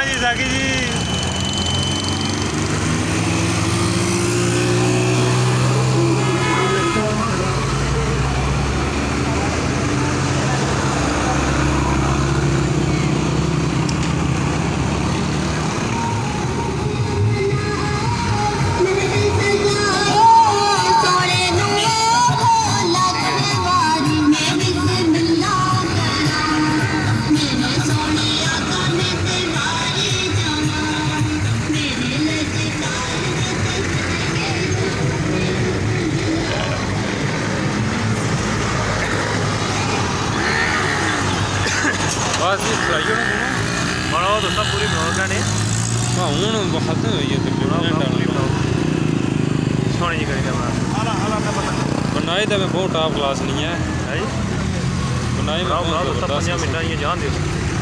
जी साकी जी। बस खलाई होना बड़ा तो सब पूरी बनाओ ने हां हूं बहुत होई है तकरीबन सोनी जी करेगा आला आला का पता बनाई तो मैं बहुत टॉप क्लास नहीं है है जी बनाई में बहुत सब 5 मिनट ये जान दे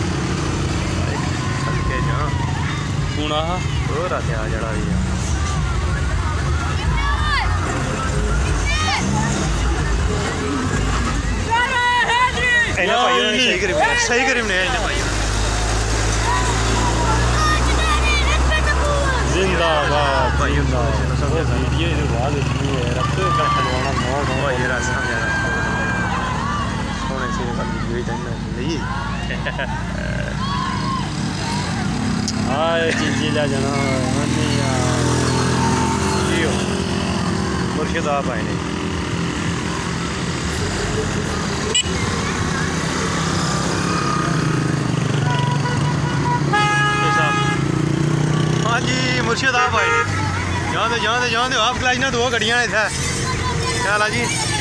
के जा कौन आ और आते आ जड़ा भी सही करीब ने जिंदाबाद भाई ये जो बात इतनी है रक्त का खलवाना मौत हो भाई राज समझा सोने से कल यही जानना नहीं हाय चिंचिला जना मन्नी यार जियो मुर्शिद आप आए ने हाँ जी मुर्शिद आप आए जान दे आप खिलाई ना दो गड्डियां इत्थै क्या हाल जी।